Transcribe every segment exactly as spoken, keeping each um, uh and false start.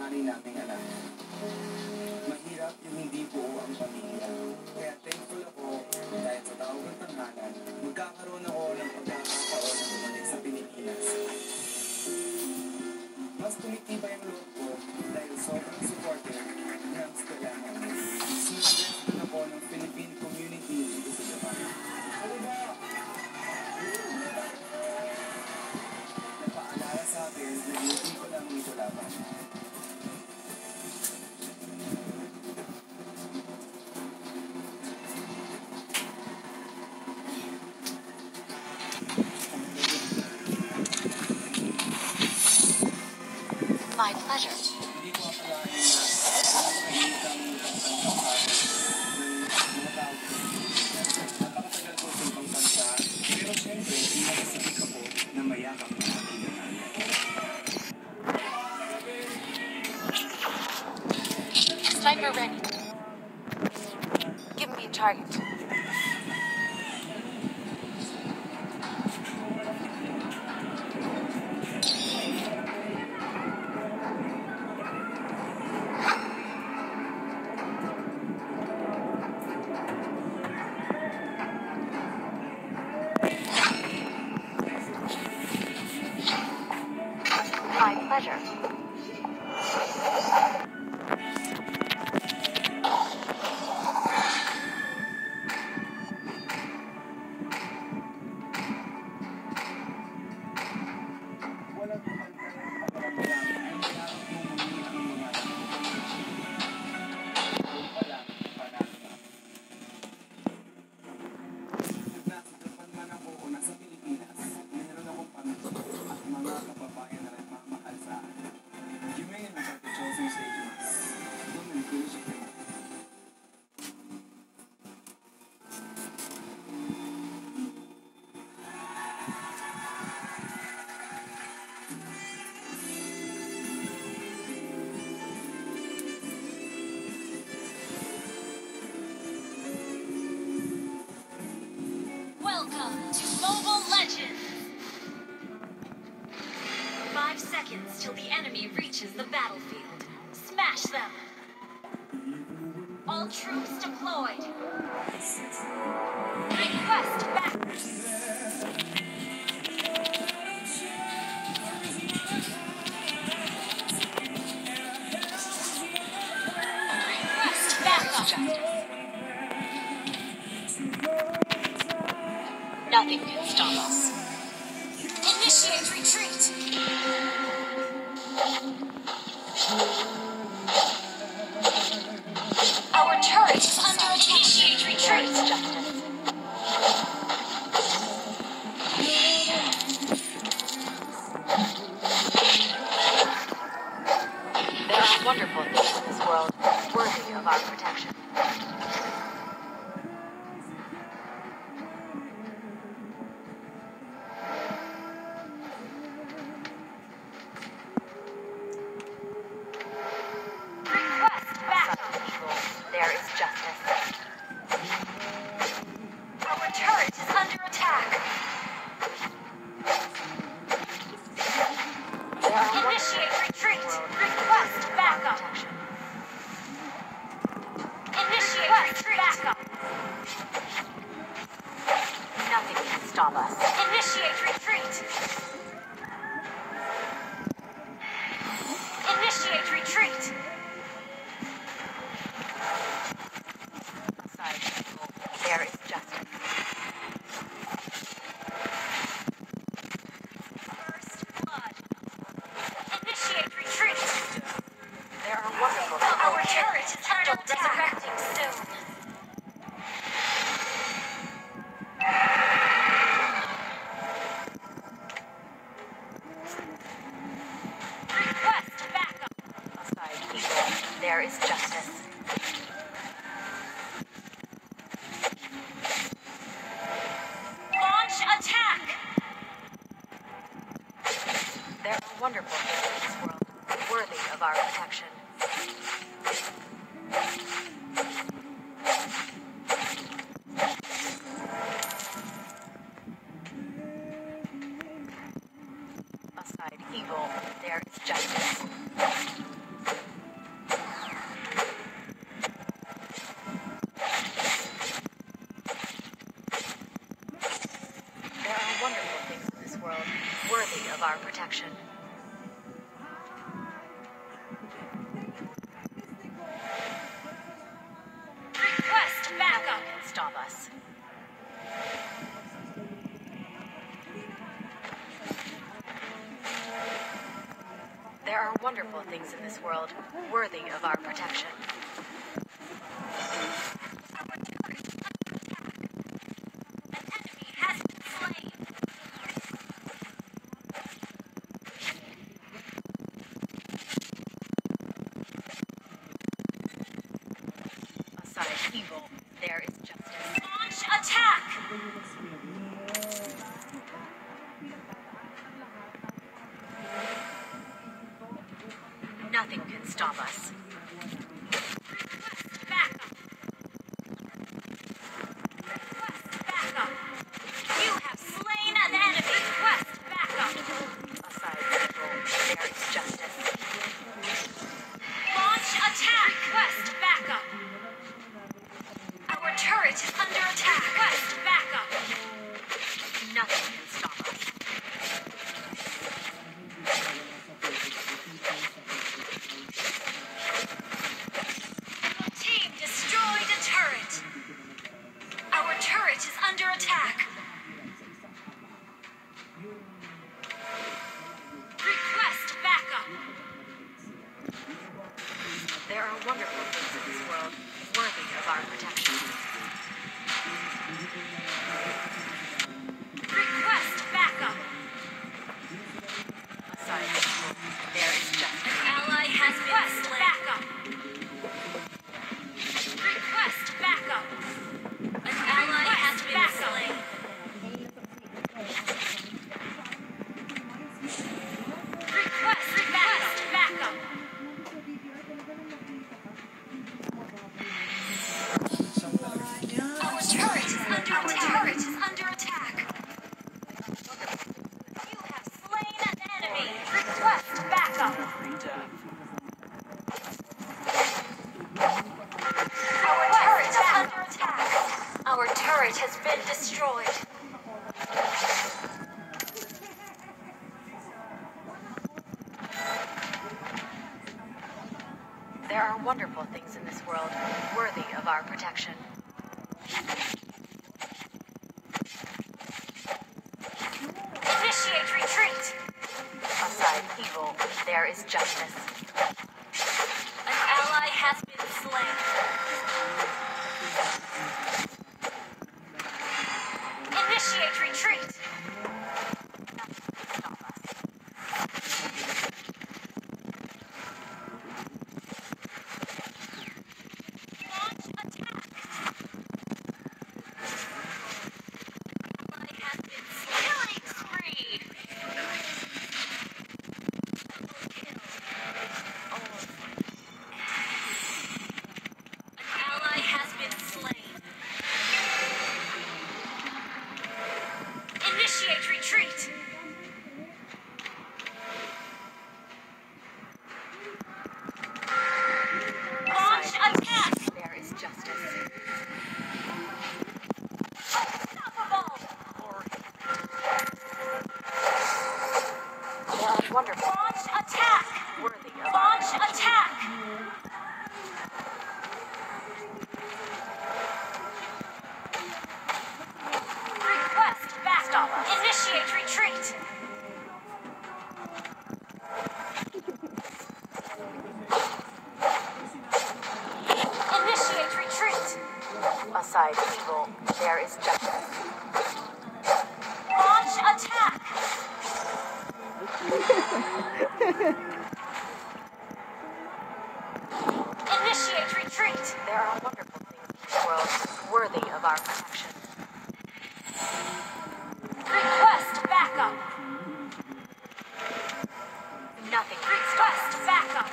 panganay naming anak. Mahirap yung hindi buo ang pamilya. Kaya thankful ako dahil sa tawag ng tanghalan, magkakaroon ako ng pagkakataon na bumalik sa Pilipinas. Mas tumitibay ang loob ko dahil sobrang supportive ng eskwelahan. Sinubres din ako ng Philippine community dito sa Japan. Napaalala sa akin na hindi ko lang ito laban. My pleasure. Hindi ko akalain na napakatagal ko sa ibang bansa, pero syempre, pinakasabik ako na mayakap ng aking nanay. Sniper ready. Give me a target. My pleasure. Walang pagkakaroon ng pagkakaroon ng mga doon pa lang, panalo na. Nagnasapan man ako o nasa Pilipinas, meron akong pamilya at mga kababayan na nagmamahal sa akin. Yumain ang pagkachosong sa imas. Doon ko siya kayo. Welcome to Mobile Legends! Five seconds till the enemy reaches the battlefield. Smash them! All troops deployed! Request back! Request backup! Nothing can stop us. Initiate retreat! Our turret is under attack. Initiate There is retreat! justice. There are wonderful things in this world worthy of our protection. Request backup! Evil, there is justice. Our turret is under attack! There are wonderful Initiate things in retreat! this world Request worthy of our backup! protection. Initiate retreat! Backup! Nothing can stop us. Initiate retreat! Initiate retreat! Aside evil, there is justice. First blood! Initiate retreat! There are wonderful Our things. turret is under attack! Resurrecting soon! Request backup! Aside evil, there is justice. Launch attack! There are wonderful things in this world worthy of our protection. Aside evil, there is justice. of our protection. Request backup. Nothing can stop us. There are wonderful things in this world worthy of our protection. An enemy has been slain. Aside evil, there is justice. Launch attack. Nothing can stop us. Request backup. Request backup. You have slain an enemy. Request backup. Aside evil, there is justice. Launch attack. Request backup. Our turret is under attack. Request backup. Nothing can stop us. Your team destroyed a turret. Our turret is under attack. Request backup. There are wonderful things in this world worthy of our protection. Request backup. Aside evil, there is justice. An ally has been slain. Backup. Request backup. An ally has been slain. Request backup. Backup. Our turret is under Our turret is under attack. You have slain an enemy. Request backup. Our turret is under attack. Our turret has been destroyed. There are wonderful things in this world worthy of our protection. Initiate retreat. Aside evil, there is justice. An ally has been slain. Initiate retreat. Stop us. Launch attack. Ally has been slain. Killing spree. An ally has been slain. Initiate retreat. Launch attack. There is justice. Unstoppable. There are wonderful Launch attack. worthy of our Launch protection. attack. Request backup. Initiate retreat. Initiate retreat. Aside evil, there is justice. Launch attack. Initiate retreat. There are wonderful things in this world worthy of our protection. Request backup. Nothing can stop us. Request backup.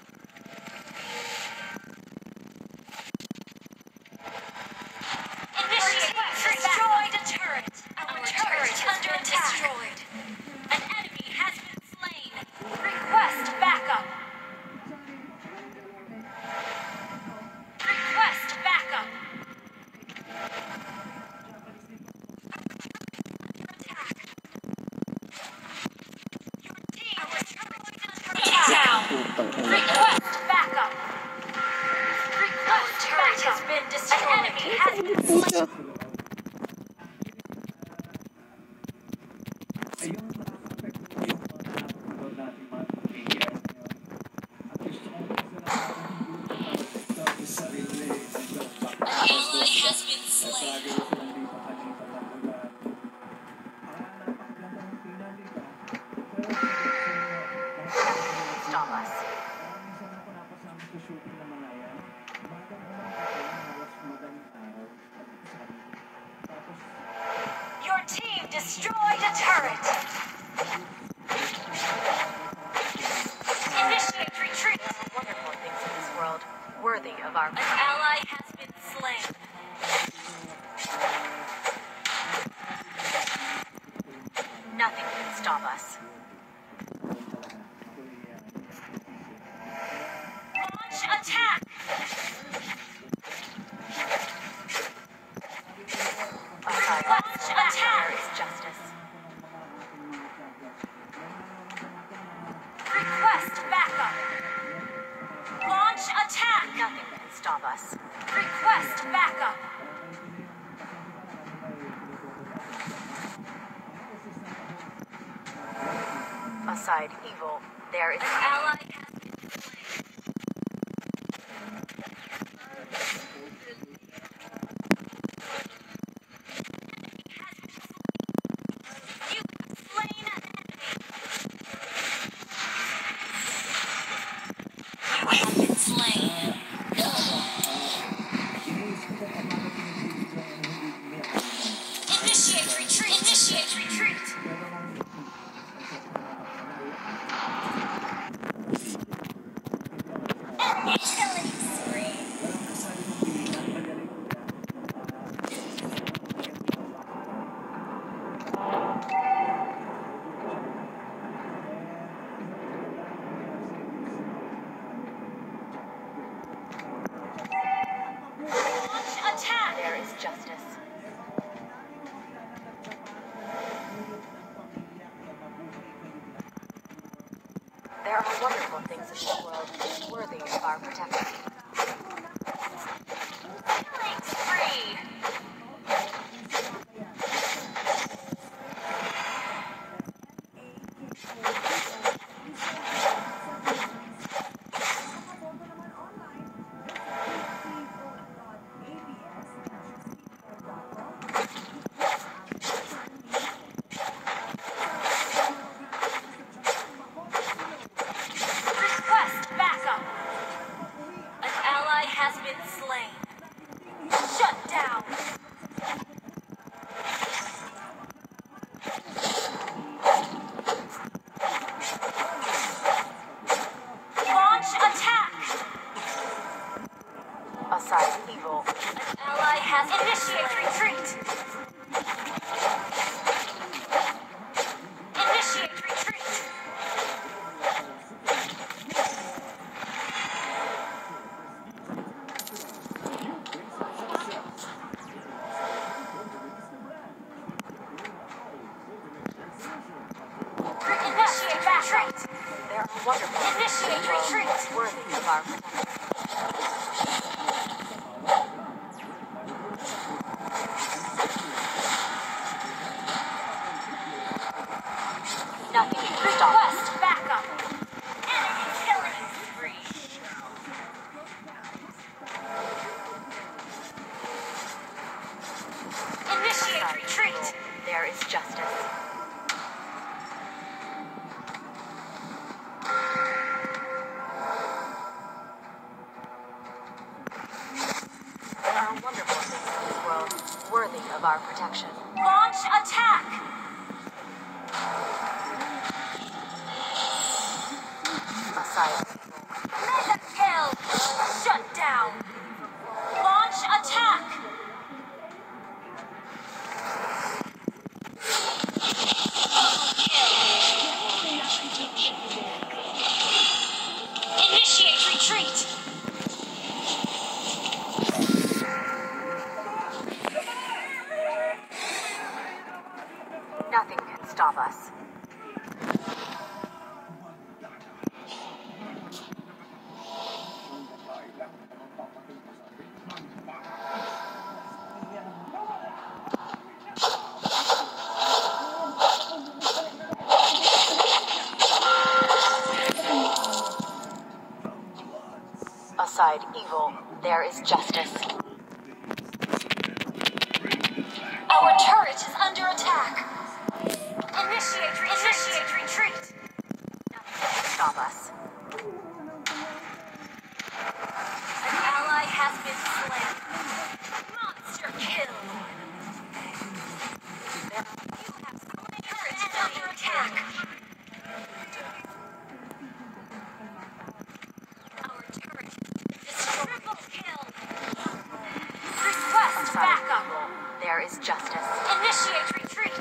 Initiate retreat. Destroyed a turret. Our turret is under attack. Destroyed. An enemy has been slain. Request backup. Request backup. has been slain. Ayun, nakaka-apekto yung mga upload natin mga player ngayon. At gusto ko kasi na makakita sa sarili. Ally has been slain. Nagkagano silang lipat-lipat ang lugar. Ah, napakaganda ng tingnan dito. Pero Stop us. parang minsan ako napasama sa shooting ng mga yan. Bagang umaga ko, halos madaling araw. Tapos, Your team destroyed a turret. Initiate retreat. There are wonderful things in this world worthy of our An ally has been slain. Nothing can stop us. Launch attack. Aside Launch there attack. is justice. Request backup. Launch attack. Nothing can stop us. Request backup. Aside evil, there is An ally has been slain. You have slain an enemy. You have been slain. Initiate retreat. Initiate retreat. Enemy killing spree. Launch attack. there is justice. There are wonderful things in this world worthy of our protection. Killing spree. Request backup. An ally has been slain. Shut down. Launch attack. Aside evil, An ally has initiate retreat. Initiate retreat. Initiate retreat. there are wonderful things in Initiate this world retreat. worthy of our protection. Nothing can stop us. Request backup. Enemy killing spree. Initiate Aside retreat. evil, there is justice. There are wonderful things in this world worthy of our protection. Launch attack. Aside Mega kill. Shut down. Launch attack. Initiate retreat. nothing can stop us. Aside evil, there is justice. Our turret is under attack. Initiate retreat. Initiate retreat. Nothing can stop us. An ally has been slain. Monster kill. There You have slain. Turret is under attack. Our turret is triple kill. Request Aside backup. evil, there is justice. Initiate retreat.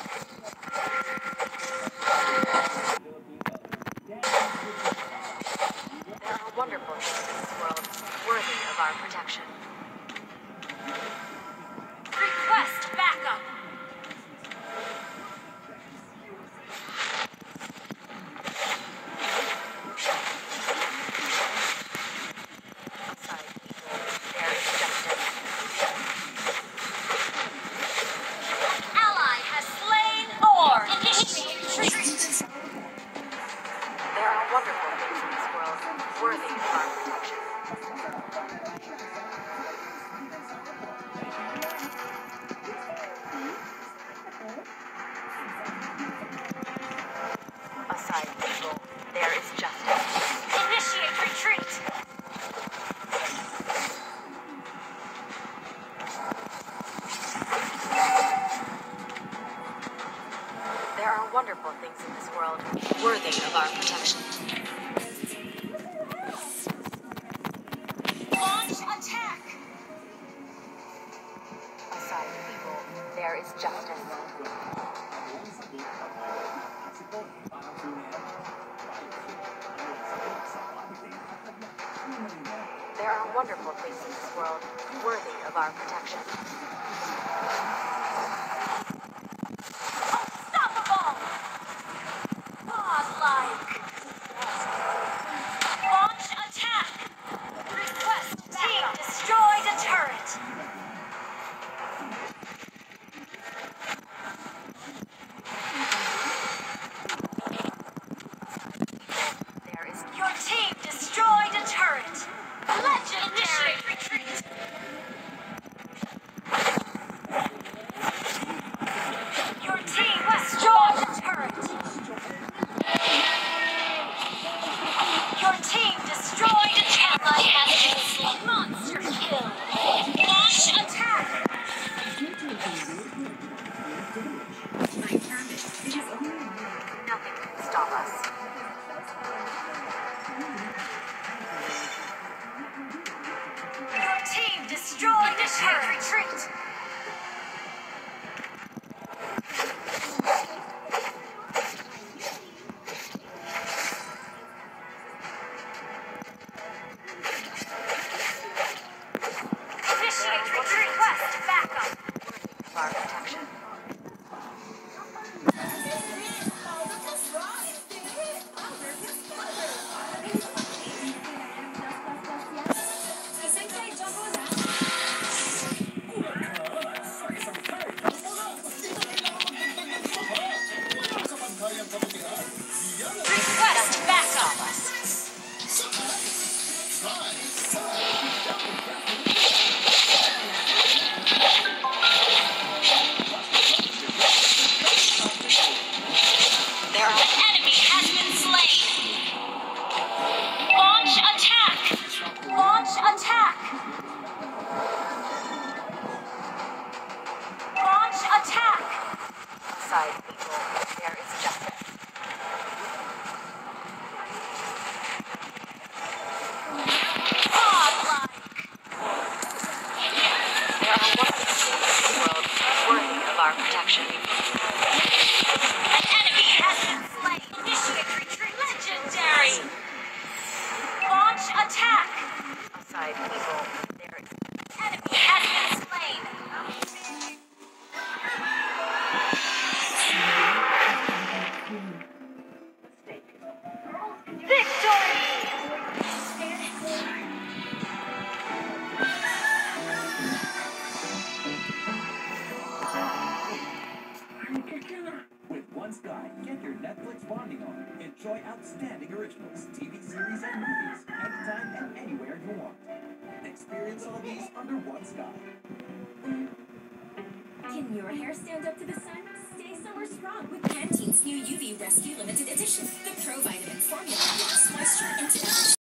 There are wonderful things in this world worthy of our protection. Request backup. Aside evil, there is justice. Ally has slain or initiate retreat. There are wonderful things in this world worthy of our protection. Aside evil, there is justice. Initiate retreat. There are wonderful things in this world worthy of our protection. Launch attack. Aside evil, there is justice. There are wonderful things in this world worthy of our protection. Unstoppable. Godlike. Launch attack. Request team destroyed a turret. There is Your team destroyed a turret. Legendary retreat. Your team destroyed a turret. Your team destroyed a ally has been slain. Monster kill. Launch attack. nothing can stop us. Your team destroyed the turret. Retreat. Initiate retreat. Request backup. Of our protection. Request backup. There are An enemy has been slain. Launch attack. Launch attack. Launch attack. side people. There is justice. Godlike. There are wonderful things in the world worthy of our protection. An enemy has been slain. Initiate retreat. Legendary. Launch attack. Aside people. There is Enemy has been slain. Enjoy outstanding originals, T V series, and movies anytime and anywhere you want. Experience all these under one sky. Can your hair stand up to the sun? Stay summer strong with Pantene's new U V Rescue Limited Edition. The Pro Vitamin formula locks moisture into every